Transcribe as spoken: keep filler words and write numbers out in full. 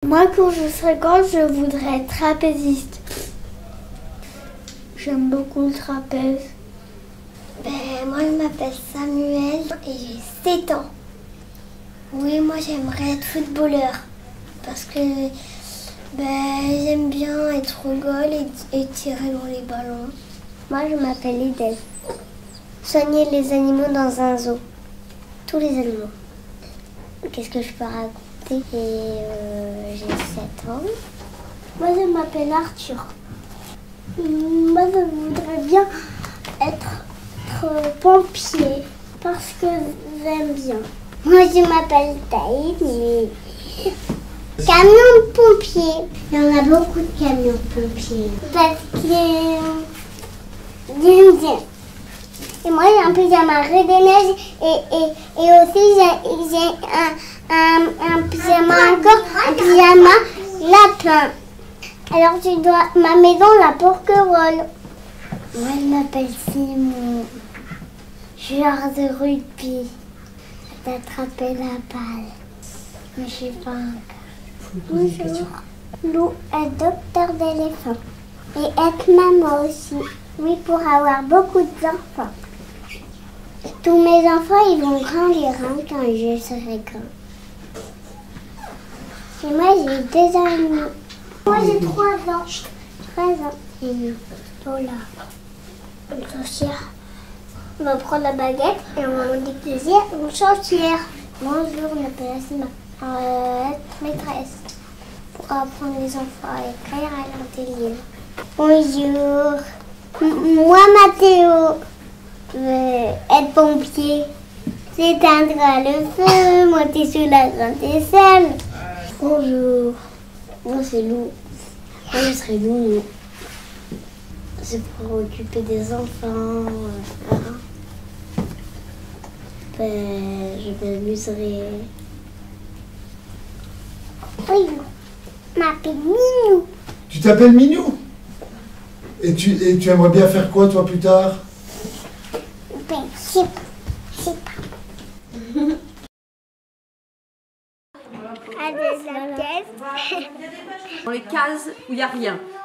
Moi, quand je serai grande, je voudrais être trapéziste. J'aime beaucoup le trapèze. Ben, moi, je m'appelle Samuel et j'ai sept ans. Oui, moi, j'aimerais être footballeur parce que ben, j'aime bien être au goal et, et tirer dans les ballons. Moi, je m'appelle Eden. Soigner les animaux dans un zoo. Tous les animaux. Qu'est-ce que je peux raconter? Et euh, j'ai sept ans. Moi, je m'appelle Arthur. Moi, je voudrais bien être, être pompier parce que j'aime bien. Moi, je m'appelle Taïd, mais... Camion pompier. Il y en a beaucoup de camions pompiers. Parce que j'aime bien. Et moi, j'ai un pyjama Reine des Neiges et, et, et aussi j'ai, j'ai un, un, un pyjama encore, un pyjama lapin. Alors, tu dois ma maison, la porquerolles. Moi, je m'appelle Simon. Joueur de rugby. D'attraper la balle. Mais je sais pas encore. Bonjour. Lou est docteur d'éléphant. Et être maman aussi. Oui, pour avoir beaucoup d'enfants. Tous mes enfants, ils vont grandir hein, quand je serai grand. Et moi, j'ai deux ans et demi. Moi, j'ai trois ans. Trois ans et demi. Lola. Une sorcière. On va prendre la baguette et on va déguiser une sorcière. Bonjour, on m'appelle Asima. Euh, être maîtresse. Pour apprendre les enfants à écrire et à lire des livres. Bonjour. Moi, Mathéo. Je veux être pompier. S'éteindra le feu, monter sur la grande échelle. Bonjour. Moi, c'est Lou. Moi, je serai Lou. C'est pour occuper des enfants. Hein. Ben, je m'amuserai. Oui, je m'appelle Minou. Tu t'appelles Minou? Et tu, et tu aimerais bien faire quoi, toi, plus tard? Ben, je sais pas. Je sais pas. Dans les cases où il n'y a rien.